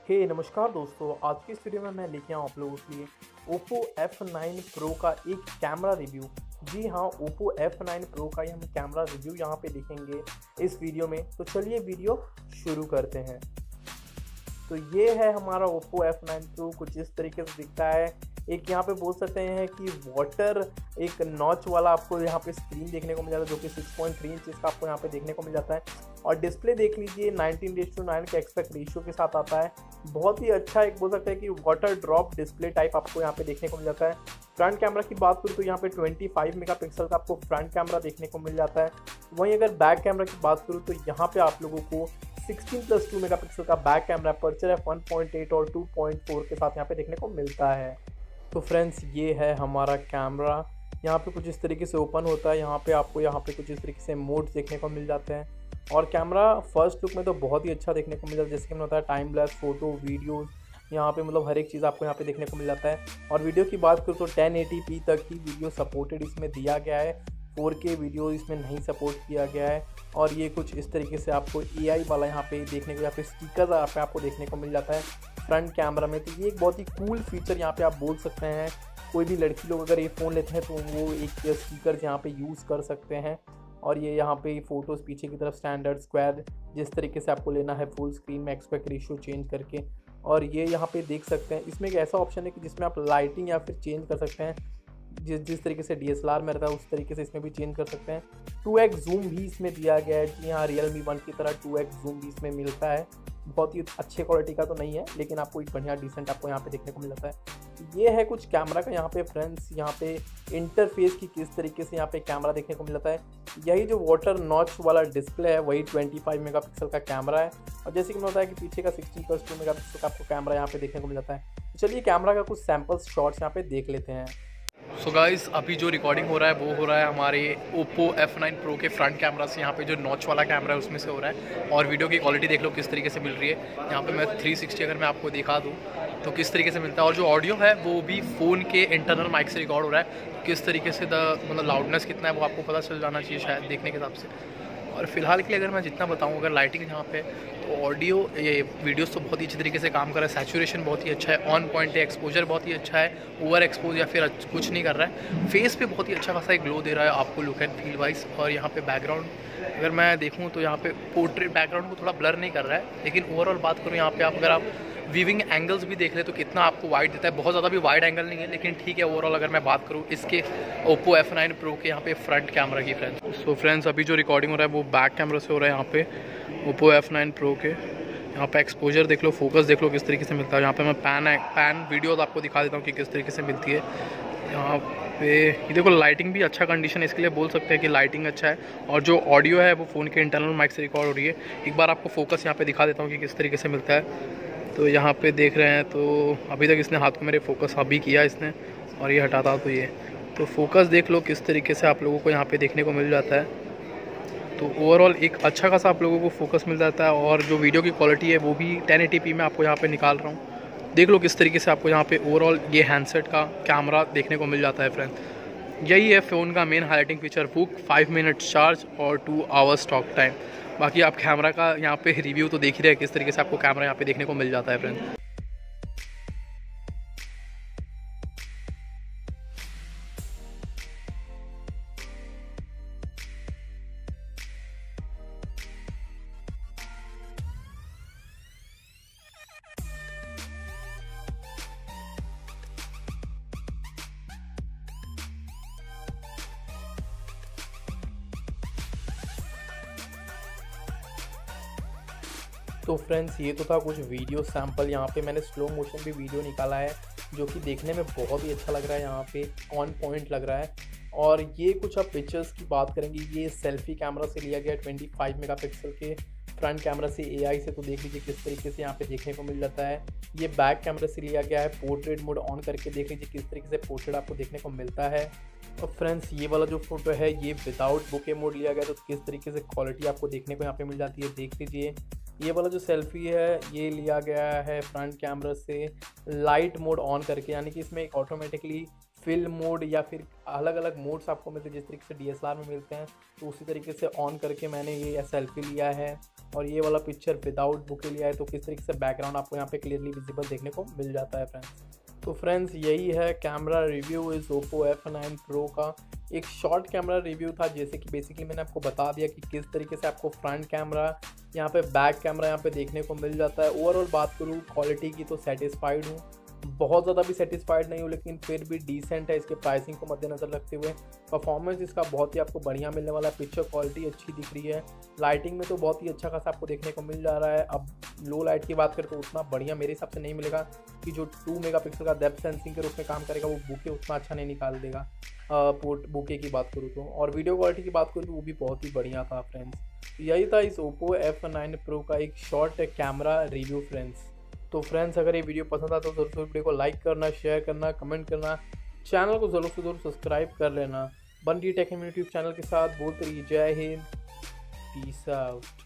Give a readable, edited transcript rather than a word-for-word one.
नमस्कार दोस्तों। आज की इस वीडियो में मैं लेके आया हूँ आप लोगों के लिए Oppo F9 Pro का एक कैमरा रिव्यू। जी हाँ, Oppo F9 Pro का ही हम कैमरा रिव्यू यहाँ पे देखेंगे इस वीडियो में। तो चलिए वीडियो शुरू करते हैं। तो ये है हमारा Oppo F9 Pro, कुछ इस तरीके से दिखता है। एक यहाँ पे बोल सकते हैं कि वाटर एक नॉच वाला आपको यहाँ पे स्क्रीन देखने को मिल जाता है, जो कि 6.3 इंचेस का आपको यहाँ पे देखने को मिल जाता है। और डिस्प्ले देख लीजिए 19:9 के एस्पेक्ट रेशियो के साथ आता है। बहुत ही अच्छा एक बोल सकते हैं कि वाटर ड्रॉप डिस्प्ले टाइप आपको यहाँ पे देखने को मिल जाता है। फ्रंट कैमरा की बात करूँ तो यहाँ पे 25 मेगापिक्सल का आपको फ्रंट कैमरा देखने को मिल जाता है। वहीं अगर बैक कैमरा की बात करूँ तो यहाँ पे आप लोगों को 16+2 मेगापिक्सल का बैक कैमरा अपर्चर है 1.8 और 2.4 के साथ यहाँ पे देखने को मिलता है। तो फ्रेंड्स, ये है हमारा कैमरा। यहाँ पे कुछ इस तरीके से ओपन होता है। यहाँ पे आपको कुछ इस तरीके से मोड्स देखने को मिल जाते हैं। और कैमरा फर्स्ट लुक में तो बहुत ही अच्छा देखने को मिल जाता है। जैसे कि मैंने बताया, टाइम लैप्स फोटो वीडियोस यहाँ पे मतलब हर एक चीज़ आपको यहाँ पे देखने को मिल जाता है। और वीडियो की बात करूँ तो 1080p तक ही वीडियो सपोर्टेड इसमें दिया गया है। 4K वीडियो इसमें नहीं सपोर्ट किया गया है। और ये कुछ इस तरीके से आपको AI वाला यहाँ पे देखने को, यहाँ पे स्टिकर आपको देखने को मिल जाता है फ्रंट कैमरा में। तो ये एक बहुत ही कूल फीचर यहाँ पे आप बोल सकते हैं। कोई भी लड़की लोग अगर ये फ़ोन लेते हैं तो वो एक स्टिकर यहाँ पे यूज़ कर सकते हैं। और ये यहाँ पे फ़ोटोज़ पीछे की तरफ स्टैंडर्ड स्क्वायर जिस तरीके से आपको लेना है फुल स्क्रीन में एस्पेक्ट रेशियो चेंज करके। और ये यहाँ पे देख सकते हैं, इसमें एक ऐसा ऑप्शन है कि जिसमें आप लाइटिंग या फिर चेंज कर सकते हैं। जिस तरीके से DSLR में रहता है उस तरीके से इसमें भी चेंज कर सकते हैं। 2x जूम भी इसमें दिया गया है। जी हाँ, Realme 1 की तरह 2x जूम भी इसमें मिलता है। बहुत ही अच्छे क्वालिटी का तो नहीं है, लेकिन आपको एक बढ़िया डिसेंट आपको यहाँ पे देखने को मिल जाता है। ये है कुछ कैमरा का यहाँ पे फ्रेंड्स, यहाँ पे इंटरफेस की किस तरीके से यहाँ पे कैमरा देखने को मिल जाता है। यही जो वाटर नॉच वाला डिस्प्ले है वही 25 मेगापिक्सल का कैमरा है। और जैसे कि मैंने बताया कि पीछे का 16+2 मेगापिक्सल का आपको कैमरा यहाँ पे देखने को मिल जाता है। तो चलिए कैमरा का कुछ सैम्पल्स शॉट्स यहाँ पे देख लेते हैं। सो गाइस, अभी जो रिकॉर्डिंग हो रहा है वो हो रहा है हमारे Oppo F9 Pro के फ्रंट कैमरा से। यहाँ पे जो नॉच वाला कैमरा है उसमें से हो रहा है। और वीडियो की क्वालिटी देख लो किस तरीके से मिल रही है। यहाँ पे मैं 360 अगर मैं आपको दिखा दूँ तो किस तरीके से मिलता है। और जो ऑडियो है वो भी फ़ोन के इंटरनल माइक से रिकॉर्ड हो रहा है। किस तरीके से मतलब लाउडनेस कितना है वो आपको पता चल जाना चाहिए शायद देखने के हिसाब से। और फिलहाल के लिए अगर मैं जितना बताऊं, अगर लाइटिंग यहाँ पे तो ऑडियो ये वीडियोस तो बहुत ही अच्छी तरीके से काम कर रहा है। सैचुरेशन बहुत ही अच्छा है, ऑन पॉइंट है, एक्सपोजर बहुत ही अच्छा है, ओवर एक्सपोज या फिर कुछ नहीं कर रहा है। फेस पे बहुत ही अच्छा खासा एक ग्लो दे रहा है आपको लुक एंड फील वाइज। और यहाँ पे बैकग्राउंड अगर मैं देखूँ तो यहाँ पे पोर्ट्रेट बैकग्राउंड को थोड़ा ब्लर नहीं कर रहा है। लेकिन ओवरऑल बात करूँ यहाँ पे अगर आप वीविंग एंगल्स भी देख ले तो कितना आपको वाइड देता है। बहुत ज़्यादा भी वाइड एंगल नहीं है, लेकिन ठीक है। ओवरऑल अगर मैं बात करूँ इसके Oppo F9 Pro के यहाँ पे फ्रंट कैमरा की फ्रेंड्स, सो फ्रेंड्स अभी जो रिकॉर्डिंग हो रहा है वो बैक कैमरा से हो रहा है। यहाँ पे Oppo F9 Pro के यहाँ पे एक्सपोजर देख लो, फोकस देख लो किस तरीके से मिलता है। यहाँ पे मैं पैन वीडियोस आपको दिखा देता हूँ कि किस तरीके से मिलती है। यहाँ पे ये देखो, लाइटिंग भी अच्छा कंडीशन है, इसके लिए बोल सकते हैं कि लाइटिंग अच्छा है। और जो ऑडियो है वो फ़ोन के इंटरनल माइक से रिकॉर्ड हो रही है। एक बार आपको फोकस यहाँ पे दिखा देता हूँ कि किस तरीके से मिलता है। तो यहाँ पे देख रहे हैं तो अभी तक इसने हाथ को मेरे फोकस अभी किया इसने, और ये हटाता तो ये तो फोकस देख लो किस तरीके से आप लोगों को यहाँ पे देखने को मिल जाता है। तो ओवरऑल एक अच्छा खासा आप लोगों को फोकस मिल जाता है। और जो वीडियो की क्वालिटी है वो भी 1080p में आपको यहाँ पे निकाल रहा हूँ। देख लो किस तरीके से आपको यहाँ पे ओवरऑल ये हैंडसेट का कैमरा देखने को मिल जाता है फ्रेंड। यही है फ़ोन का मेन हाईलाइटिंग फीचर, बुक 5 मिनट चार्ज और 2 आवर्स टॉक टाइम। बाकी आप कैमरा का यहाँ पे रिव्यू तो देख ही रहे हैं किस तरीके से आपको कैमरा यहाँ पे देखने को मिल जाता है फ्रेंड। तो फ्रेंड्स, ये तो था कुछ वीडियो सैंपल। यहाँ पे मैंने स्लो मोशन भी वीडियो निकाला है जो कि देखने में बहुत ही अच्छा लग रहा है, यहाँ पे ऑन पॉइंट लग रहा है। और ये कुछ आप पिक्चर्स की बात करेंगे, ये सेल्फी कैमरा से लिया गया 25 मेगापिक्सल के फ्रंट कैमरा से AI से। तो देख लीजिए किस तरीके से यहाँ पे देखने को मिल जाता है। ये बैक कैमरा से लिया गया है। पोर्ट्रेट मोड ऑन करके देख लीजिए किस तरीके से पोर्ट्रेट आपको देखने को मिलता है। और फ्रेंड्स, ये वाला जो फोटो है ये विदाउट बुके मोड लिया गया, तो किस तरीके से क्वालिटी आपको देखने को यहाँ पे मिल जाती है देख लीजिए। ये वाला जो सेल्फी है ये लिया गया है फ्रंट कैमरा से लाइट मोड ऑन करके, यानी कि इसमें एक ऑटोमेटिकली फिल्म मोड या फिर अलग अलग मोड्स आपको मिलते हैं जिस तरीके से DSLR में मिलते हैं। तो उसी तरीके से ऑन करके मैंने ये सेल्फी लिया है। और ये वाला पिक्चर विदाउट बुके लिया है, तो किस तरीके से बैकग्राउंड आपको यहाँ पे क्लियरली विजिबल देखने को मिल जाता है फ्रेंड्स। तो फ्रेंड्स यही है कैमरा रिव्यू इस Oppo F9 Pro का। एक शॉर्ट कैमरा रिव्यू था, जैसे कि बेसिकली मैंने आपको बता दिया कि किस तरीके से आपको फ्रंट कैमरा, यहाँ पे बैक कैमरा यहाँ पे देखने को मिल जाता है। ओवरऑल बात करूँ क्वालिटी की तो सेटिस्फाइड हूँ, बहुत ज़्यादा भी सेटिस्फाइड नहीं हूँ, लेकिन फिर भी डिसेंट है इसके प्राइसिंग को मद्देनज़र रखते हुए। परफॉर्मेंस इसका बहुत ही आपको बढ़िया मिलने वाला है, पिक्चर क्वालिटी अच्छी दिख रही है, लाइटिंग में तो बहुत ही अच्छा खासा आपको देखने को मिल जा रहा है। अब लो लाइट की बात करें तो उतना बढ़िया मेरे हिसाब से नहीं मिलेगा कि जो 2 मेगापिक्सल का डेप्थ सेंसिंग के रूप में काम करेगा वो बुके उतना अच्छा नहीं निकाल देगा। बुके की बात करूँ तो, और वीडियो क्वालिटी की बात करूँ तो वो भी बहुत ही बढ़िया था फ्रेंड्स। यही था इस Oppo F9 Pro का एक शॉर्ट कैमरा रिव्यू फ्रेंड्स। तो फ्रेंड्स अगर ये वीडियो पसंद आता तो ज़रूर से वीडियो को लाइक करना, शेयर करना, कमेंट करना, चैनल को ज़रूर से ज़रूर सब्सक्राइब कर लेना। बन रही टेक यूट्यूब चैनल के साथ बोलते रहिए जय हिंद, पीस आउट।